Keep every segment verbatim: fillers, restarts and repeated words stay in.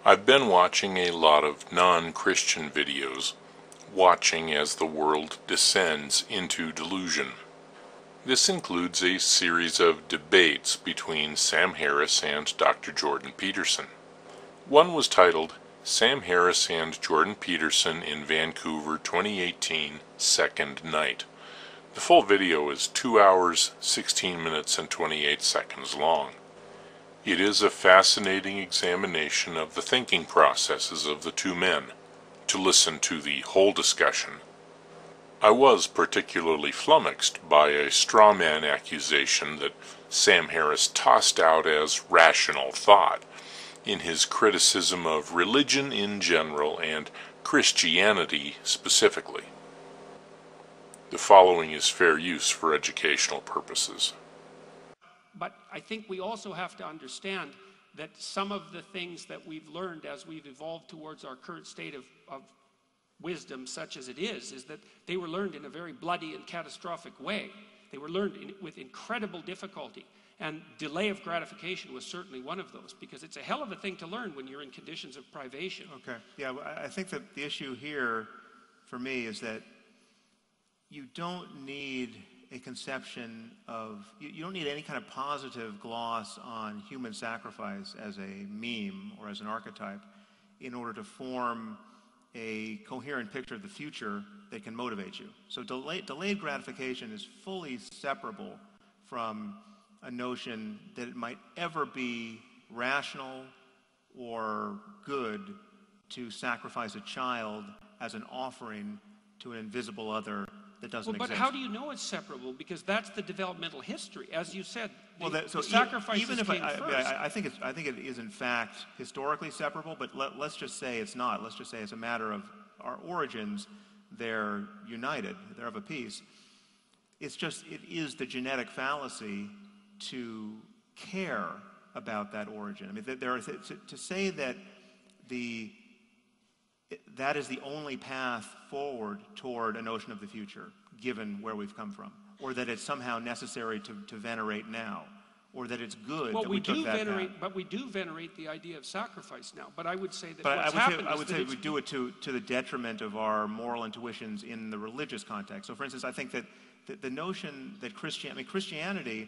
I've been watching a lot of non-Christian videos, watching as the world descends into delusion. This includes a series of debates between Sam Harris and Doctor Jordan Peterson. One was titled, Sam Harris and Jordan Peterson in Vancouver twenty eighteen, Second Night. The full video is two hours, sixteen minutes, and twenty-eight seconds long. It is a fascinating examination of the thinking processes of the two men. To listen to the whole discussion, I was particularly flummoxed by a straw man accusation that Sam Harris tossed out as rational thought in his criticism of religion in general and Christianity specifically. The following is fair use for educational purposes. But I think we also have to understand that some of the things that we've learned as we've evolved towards our current state of, of wisdom, such as it is, is that they were learned in a very bloody and catastrophic way. They were learned in, with incredible difficulty. And delay of gratification was certainly one of those, because it's a hell of a thing to learn when you're in conditions of privation. Okay. Yeah, I think that the issue here for me is that you don't need a conception of, you, you don't need any kind of positive gloss on human sacrifice as a meme or as an archetype in order to form a coherent picture of the future that can motivate you. So delay, delayed gratification is fully separable from a notion that it might ever be rational or good to sacrifice a child as an offering to an invisible other that doesn't well, but exist. how do you know it's separable? Because that's the developmental history. As you said, the, well, that, so the sacrifices even if came I, first. I, I, think it's, I think it is in fact historically separable, but let, let's just say it's not. Let's just say it's a matter of our origins. They're united. They're of a piece. It's just, it is the genetic fallacy to care about that origin. I mean, there are, to, to say that the that is the only path forward toward a notion of the future, given where we've come from, or that it's somehow necessary to, to venerate now, or that it's good well, that we, we took do that venerate, path. but we do venerate the idea of sacrifice now. But I would say that but what's I would happened say, I is would that say it's, we do it to, to the detriment of our moral intuitions in the religious context. So, for instance, I think that the, the notion that Christian, I mean, Christianity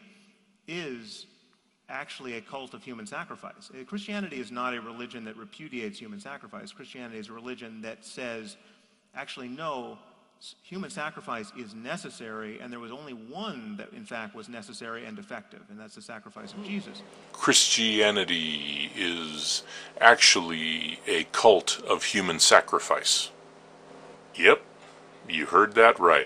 is actually a cult of human sacrifice. Christianity is not a religion that repudiates human sacrifice. Christianity is a religion that says, actually, no, human sacrifice is necessary, and there was only one that, in fact, was necessary and effective, and that's the sacrifice of Jesus. Christianity is actually a cult of human sacrifice. Yep, you heard that right.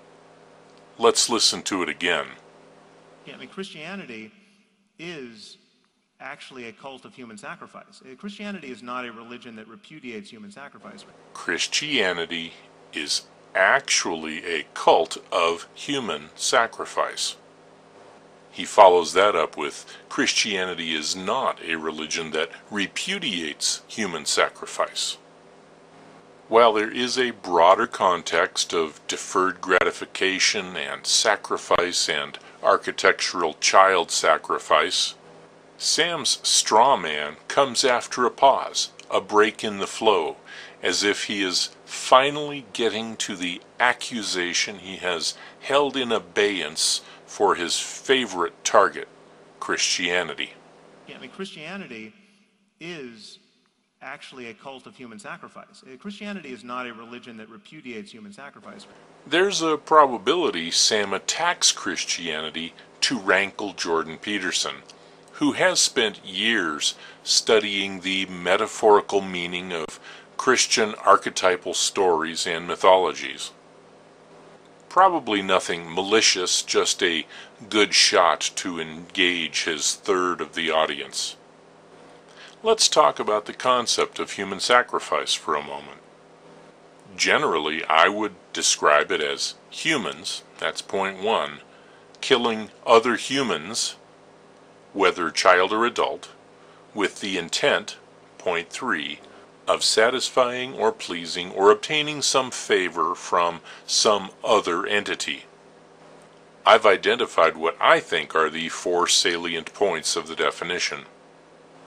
Let's listen to it again. Yeah, I mean, Christianity is actually a cult of human sacrifice. Christianity is not a religion that repudiates human sacrifice. Christianity is actually a cult of human sacrifice. He follows that up with, Christianity is not a religion that repudiates human sacrifice. While there is a broader context of deferred gratification and sacrifice and architectural child sacrifice, Sam's straw man comes after a pause, a break in the flow, as if he is finally getting to the accusation he has held in abeyance for his favorite target, Christianity. Yeah, I mean, Christianity is actually a cult of human sacrifice. Christianity is not a religion that repudiates human sacrifice. There's a probability Sam attacks Christianity to rankle Jordan Peterson, who has spent years studying the metaphorical meaning of Christian archetypal stories and mythologies. Probably nothing malicious, just a good shot to engage his third of the audience. Let's talk about the concept of human sacrifice for a moment. Generally, I would describe it as humans, that's point one, killing other humans, whether child or adult, with the intent, point three, of satisfying or pleasing or obtaining some favor from some other entity. I've identified what I think are the four salient points of the definition.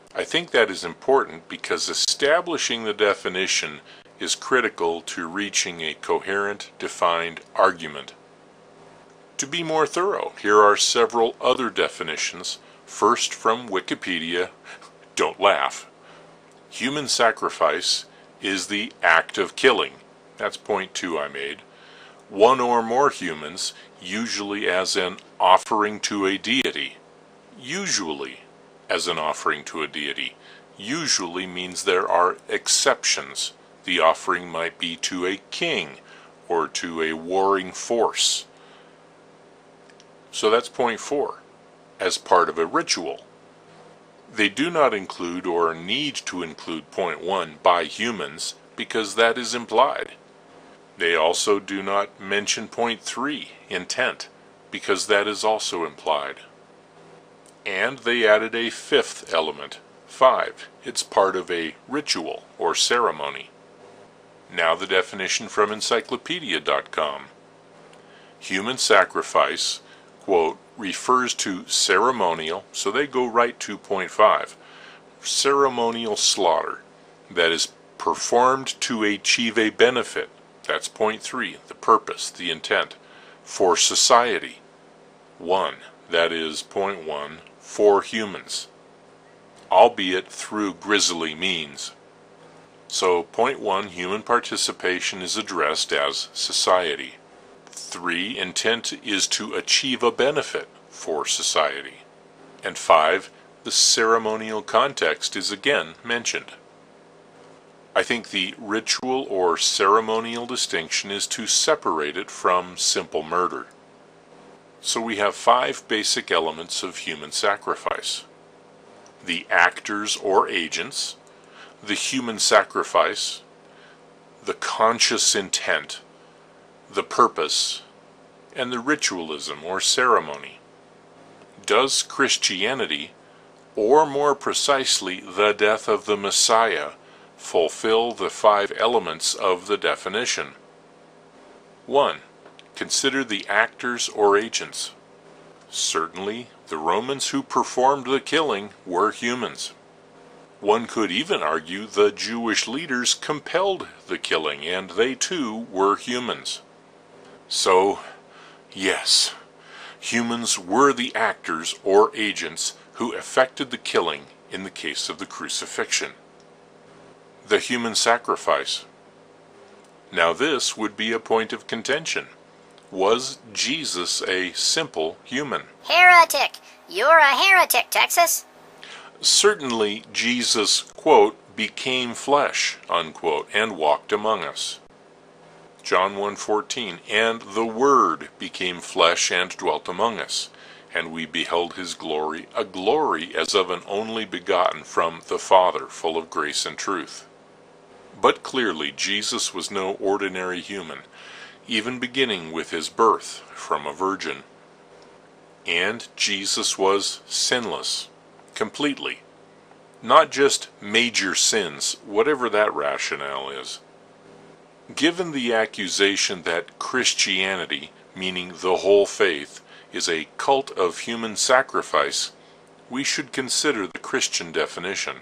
I think that is important because establishing the definition is critical to reaching a coherent, defined argument. To be more thorough, here are several other definitions, first from Wikipedia. Don't laugh. Human sacrifice is the act of killing. That's point two I made. One or more humans, usually as an offering to a deity. Usually as an offering to a deity. Usually means there are exceptions. The offering might be to a king or to a warring force. So that's point four, as part of a ritual. They do not include or need to include point one, by humans, because that is implied. They also do not mention point three, intent, because that is also implied. And they added a fifth element, five. It's part of a ritual or ceremony. Now the definition from encyclopedia dot com. Human sacrifice, quote, refers to ceremonial, so they go right to point five, ceremonial slaughter, that is performed to achieve a benefit. That's point three, the purpose, the intent, for society. One, that is point one, for humans, albeit through grisly means. So point one, human participation, is addressed as society. Three, intent is to achieve a benefit for society. And five, the ceremonial context is again mentioned. I think the ritual or ceremonial distinction is to separate it from simple murder. So we have five basic elements of human sacrifice. The actors or agents, the human sacrifice, the conscious intent, the purpose, and the ritualism or ceremony. Does Christianity, or more precisely the death of the Messiah, fulfill the five elements of the definition? One, consider the actors or agents. Certainly, the Romans who performed the killing were humans. One could even argue the Jewish leaders compelled the killing, and they too were humans. So, yes, humans were the actors or agents who effected the killing in the case of the crucifixion. The human sacrifice. Now this would be a point of contention. Was Jesus a simple human? Heretic! You're a heretic, Texas! Certainly Jesus, quote, became flesh, unquote, and walked among us. John one fourteen, and the Word became flesh and dwelt among us, and we beheld his glory, a glory as of an only begotten from the Father, full of grace and truth. But clearly Jesus was no ordinary human, even beginning with his birth from a virgin. And Jesus was sinless, completely. Not just major sins, whatever that rationale is. Given the accusation that Christianity, meaning the whole faith, is a cult of human sacrifice, we should consider the Christian definition.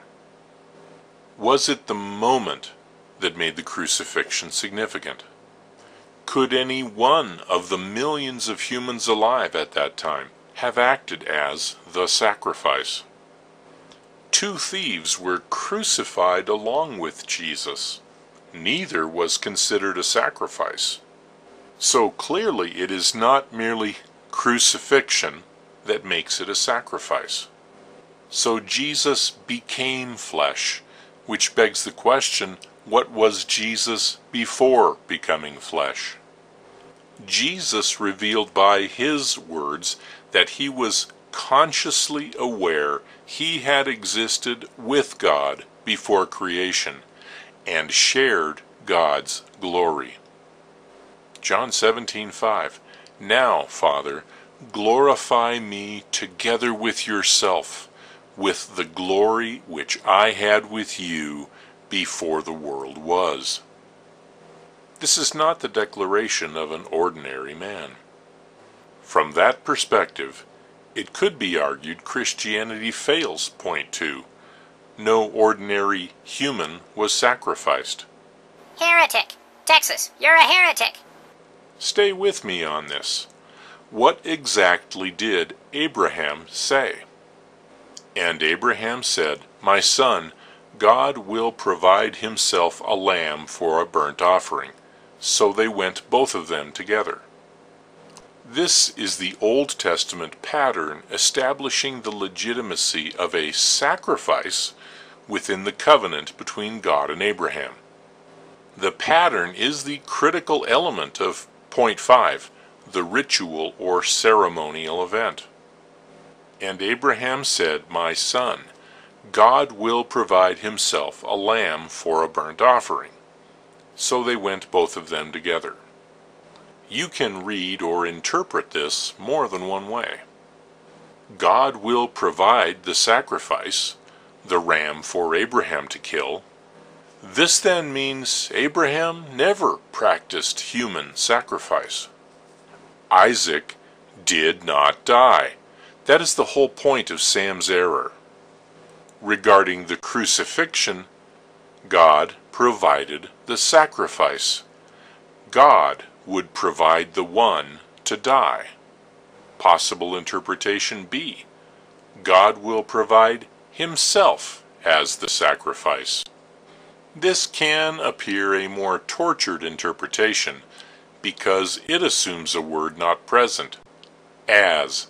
Was it the moment that made the crucifixion significant? Could any one of the millions of humans alive at that time have acted as the sacrifice? Two thieves were crucified along with Jesus. Neither was considered a sacrifice. So clearly it is not merely crucifixion that makes it a sacrifice. So Jesus became flesh, which begs the question, what was Jesus before becoming flesh? Jesus revealed by his words that he was consciously aware he had existed with God before creation and shared God's glory. John seventeen five. Now, Father, glorify me together with yourself, with the glory which I had with you before the world was. This is not the declaration of an ordinary man. From that perspective, it could be argued Christianity fails point two, no ordinary human was sacrificed. Heretic. Texas, you're a heretic. Stay with me on this. What exactly did Abraham say? And Abraham said, My son, God will provide himself a lamb for a burnt offering. So they went both of them together. This is the Old Testament pattern establishing the legitimacy of a sacrifice within the covenant between God and Abraham. The pattern is the critical element of point five, the ritual or ceremonial event. And Abraham said, My son, God will provide himself a lamb for a burnt offering. So they went both of them together. You can read or interpret this more than one way. God will provide the sacrifice, the ram for Abraham to kill. This then means Abraham never practiced human sacrifice. Isaac did not die. That is the whole point of Sam's error. Regarding the crucifixion, God provided the sacrifice. God would provide the one to die. Possible interpretation B. God will provide himself as the sacrifice. This can appear a more tortured interpretation because it assumes a word not present, as.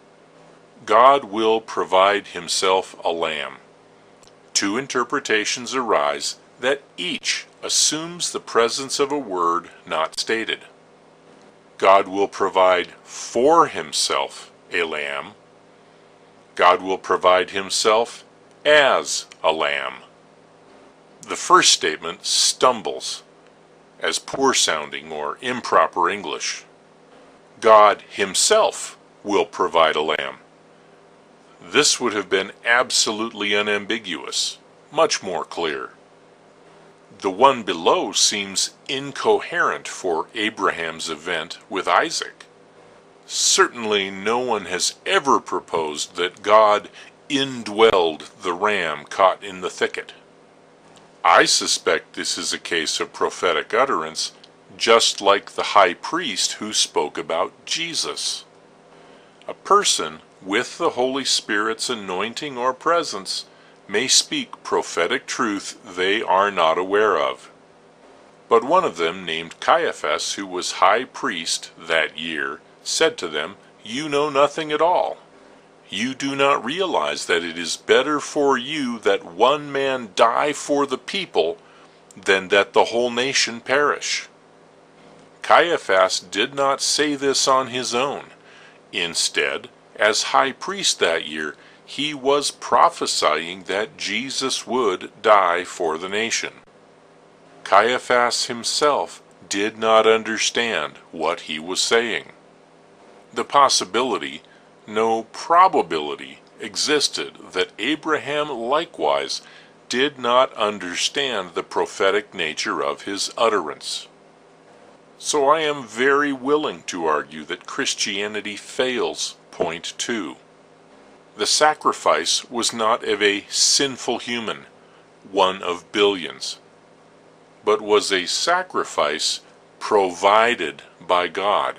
God will provide himself a lamb. Two interpretations arise that each assumes the presence of a word not stated. God will provide for himself a lamb. God will provide himself as a lamb. The first statement stumbles as poor-sounding or improper English. God himself will provide a lamb. This would have been absolutely unambiguous, much more clear. The one below seems incoherent for Abraham's event with Isaac. Certainly no one has ever proposed that God indwelled the ram caught in the thicket. I suspect this is a case of prophetic utterance, just like the high priest who spoke about Jesus. A person with the Holy Spirit's anointing or presence may speak prophetic truth they are not aware of. But one of them, named Caiaphas, who was high priest that year, said to them, You know nothing at all. You do not realize that it is better for you that one man die for the people than that the whole nation perish. Caiaphas did not say this on his own. Instead, as high priest that year, he was prophesying that Jesus would die for the nation. Caiaphas himself did not understand what he was saying. The possibility, no probability, existed that Abraham likewise did not understand the prophetic nature of his utterance. So I am very willing to argue that Christianity fails point two. The sacrifice was not of a sinful human, one of billions, but was a sacrifice provided by God.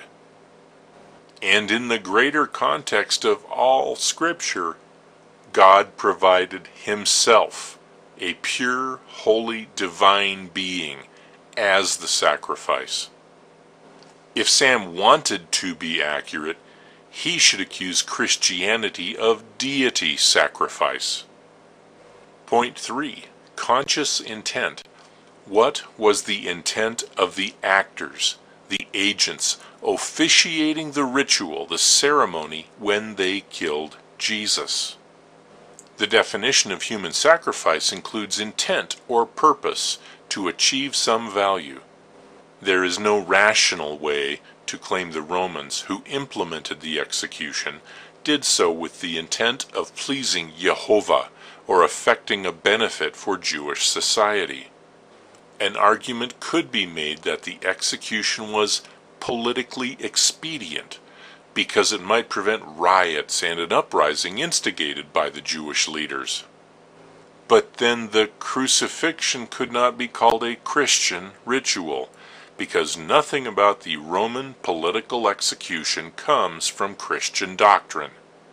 And in the greater context of all Scripture, God provided himself, a pure, holy, divine being, as the sacrifice. If Sam wanted to be accurate, he should accuse Christianity of deity sacrifice. Point three. Conscious intent. What was the intent of the actors, the agents, officiating the ritual, the ceremony, when they killed Jesus? The definition of human sacrifice includes intent or purpose to achieve some value. There is no rational way to claim the Romans who implemented the execution did so with the intent of pleasing Jehovah or effecting a benefit for Jewish society. An argument could be made that the execution was politically expedient because it might prevent riots and an uprising instigated by the Jewish leaders. But then the crucifixion could not be called a Christian ritual, because nothing about the Roman political execution comes from Christian doctrine.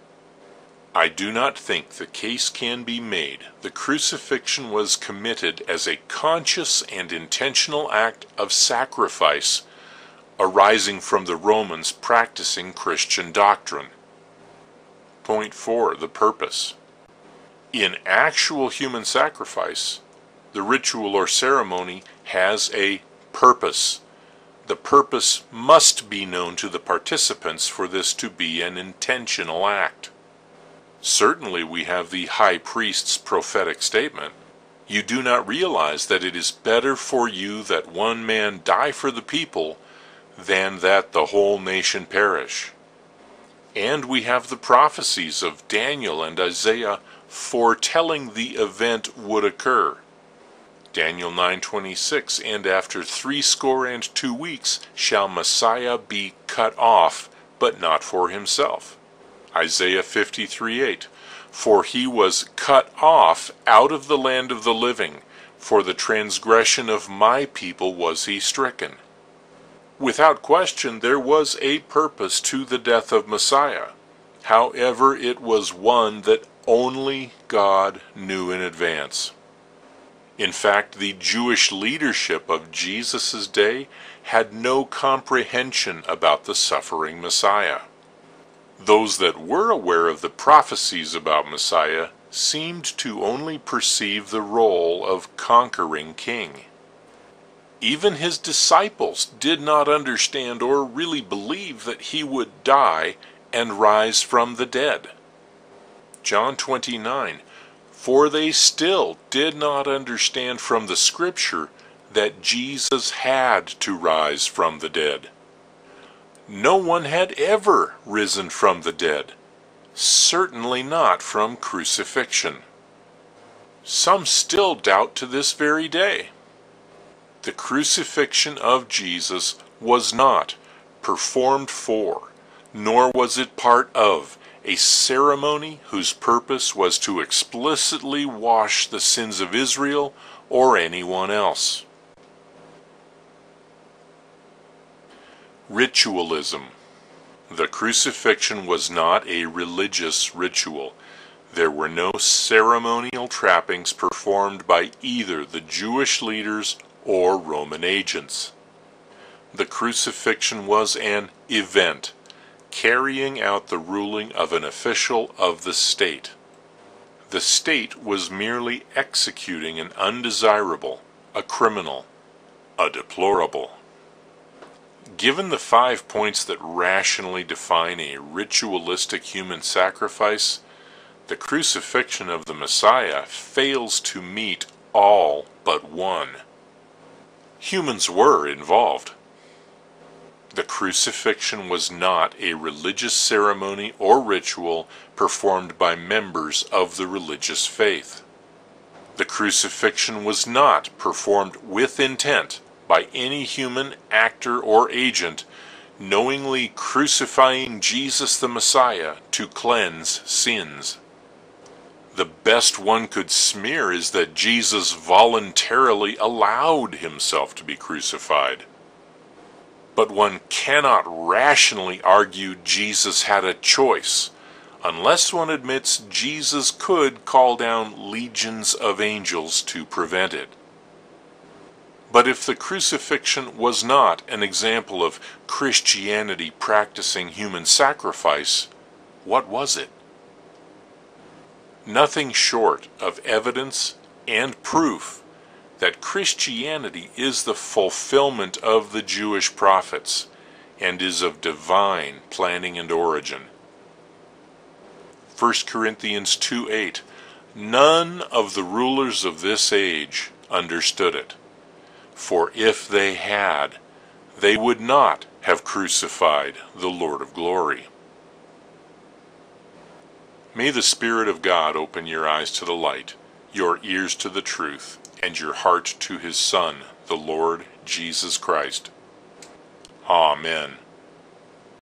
I do not think the case can be made the crucifixion was committed as a conscious and intentional act of sacrifice arising from the Romans practicing Christian doctrine. Point four, the purpose. In actual human sacrifice, the ritual or ceremony has a purpose. The purpose must be known to the participants for this to be an intentional act. Certainly we have the high priest's prophetic statement, "You do not realize that it is better for you that one man die for the people than that the whole nation perish." And we have the prophecies of Daniel and Isaiah foretelling the event would occur. Daniel nine twenty-six, "And after threescore and two weeks shall Messiah be cut off, but not for himself." Isaiah fifty-three eight, "For he was cut off out of the land of the living, for the transgression of my people was he stricken." Without question, there was a purpose to the death of Messiah. However, it was one that only God knew in advance. In fact, the Jewish leadership of Jesus' day had no comprehension about the suffering Messiah. Those that were aware of the prophecies about Messiah seemed to only perceive the role of conquering king. Even his disciples did not understand or really believe that he would die and rise from the dead. John twenty-nine, "For they still did not understand from the Scripture that Jesus had to rise from the dead." No one had ever risen from the dead, certainly not from crucifixion. Some still doubt to this very day. The crucifixion of Jesus was not performed for, nor was it part of, a ceremony whose purpose was to explicitly wash the sins of Israel or anyone else. Ritualism. The crucifixion was not a religious ritual. There were no ceremonial trappings performed by either the Jewish leaders or Roman agents. The crucifixion was an event, carrying out the ruling of an official of the state. The state was merely executing an undesirable, a criminal, a deplorable. Given the five points that rationally define a ritualistic human sacrifice, the crucifixion of the Messiah fails to meet all but one. Humans were involved. The crucifixion was not a religious ceremony or ritual performed by members of the religious faith. The crucifixion was not performed with intent by any human actor or agent knowingly crucifying Jesus the Messiah to cleanse sins. The best one could smear is that Jesus voluntarily allowed himself to be crucified. But one cannot rationally argue Jesus had a choice, unless one admits Jesus could call down legions of angels to prevent it. But if the crucifixion was not an example of Christianity practicing human sacrifice, what was it? Nothing short of evidence and proof that Christianity is the fulfillment of the Jewish prophets and is of divine planning and origin. First Corinthians two eight, "None of the rulers of this age understood it. For if they had, they would not have crucified the Lord of glory." May the Spirit of God open your eyes to the light, your ears to the truth, and your heart to His Son, the Lord Jesus Christ. Amen.